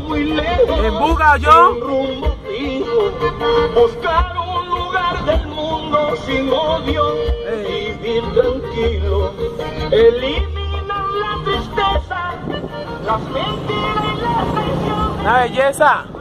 muy lejos, en busca yo, sin rumbo fijo, buscar un lugar del mundo sin odio, vivir tranquilo, eliminar la tristeza, las mentiras y la traición. una belleza.